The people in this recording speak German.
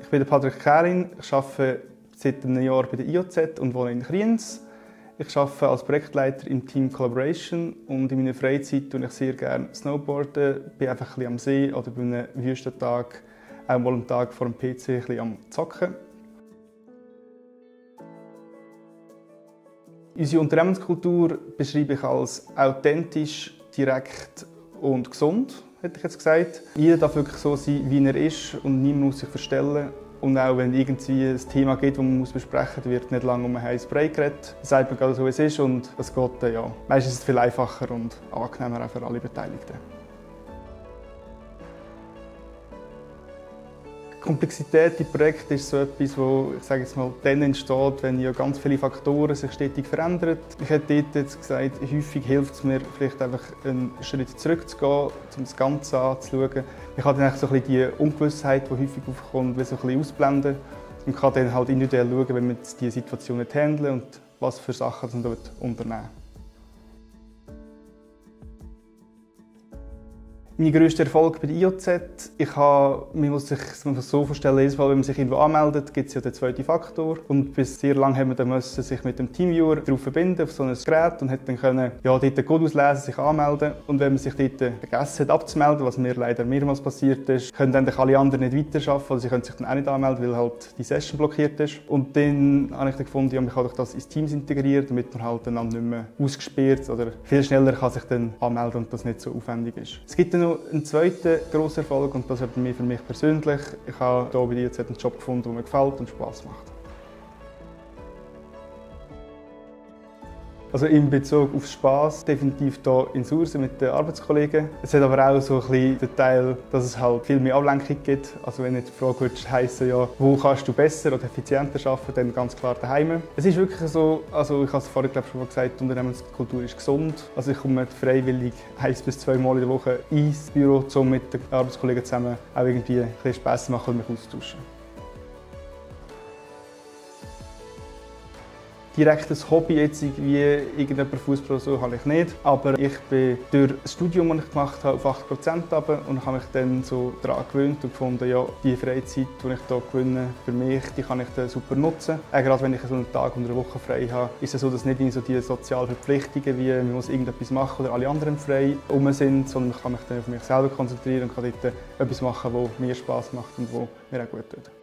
Ich bin Patrick Kärin, ich arbeite seit einem Jahr bei der IOZ und wohne in Kriens. Ich arbeite als Projektleiter im Team Collaboration und in meiner Freizeit tue ich sehr gerne Snowboarden, bin einfach ein bisschen am See oder bei einem Wüstentag auch mal einen Tag vor dem PC ein bisschen am Zocken. Unsere Unternehmenskultur beschreibe ich als authentisch, direkt und gesund, hätte ich jetzt gesagt. Jeder darf wirklich so sein, wie er ist und niemand muss sich verstellen. Und auch wenn irgendwie ein Thema gibt, das man besprechen muss, wird nicht lange um ein heißes Brei geredet. Das sagt man gerade so, wie es ist und es geht ja. Meistens ist es viel einfacher und angenehmer auch für alle Beteiligten. Die Komplexität im Projekt ist so etwas, wo ich sage jetzt mal, dann entsteht, wenn ja ganz viele Faktoren sich stetig verändern. Ich hätte dort jetzt gesagt, häufig hilft es mir, vielleicht einfach einen Schritt zurückzugehen, um das Ganze anzuschauen. Ich kann dann so ein bisschen die Ungewissheit, die häufig aufkommt, so ein bisschen ausblenden und kann dann halt individuell schauen, wenn wir diese Situation nicht handeln und was für Sachen man dort unternehmen. Mein grösster Erfolg bei der IOZ, man muss sich das so vorstellen, jedes Mal, wenn man sich irgendwo anmeldet, gibt es ja den zweiten Faktor. Und bis sehr lange haben wir dann müssen sich mit dem Teamviewer darauf verbinden, auf so ein Gerät, und hat dann können, dort den Code auslesen, sich anmelden. Und wenn man sich dort vergessen hat abzumelden, was mir leider mehrmals passiert ist, können dann alle anderen nicht weiterarbeiten, oder sie können sich dann auch nicht anmelden, weil halt die Session blockiert ist. Und dann habe ich dann gefunden, man kann das ins Teams integrieren, damit man halt dann nicht mehr ausgesperrt oder viel schneller kann sich dann anmelden und das nicht so aufwendig ist. Es gibt dann noch einen zweiten grossen Erfolg, und das ist für mich persönlich. Ich habe hier bei dir jetzt einen Job gefunden, der mir gefällt und Spass macht. Also in Bezug auf Spass definitiv hier in Sursen mit den Arbeitskollegen. Es hat aber auch so ein bisschen den Teil, dass es halt viel mehr Ablenkung gibt. Also wenn jetzt die Frage würde heissen, ja, wo kannst du besser oder effizienter arbeiten, dann ganz klar daheim. Es ist wirklich so, also ich habe es vorhin schon mal gesagt, die Unternehmenskultur ist gesund. Also ich komme freiwillig 1 bis 2 Mal in der Woche ins Büro, um mit den Arbeitskollegen zusammen auch irgendwie ein bisschen Spass zu machen und mich auszutauschen. Direkt ein Hobby jetzt wie irgendjemand Fußball so habe ich nicht, aber ich bin durch das Studium, das ich gemacht habe, auf 80% runter und habe mich dann so daran gewöhnt und gefunden, ja, die Freizeit, die ich hier gewinne, für mich, die kann ich dann super nutzen. Gerade wenn ich so einen Tag unter der Woche frei habe, ist es so, dass nicht so die sozialen Verpflichtungen wie man muss irgendetwas machen oder alle anderen frei sind, sondern ich kann mich dann auf mich selber konzentrieren und kann dort etwas machen, das mir Spass macht und was mir auch gut tut.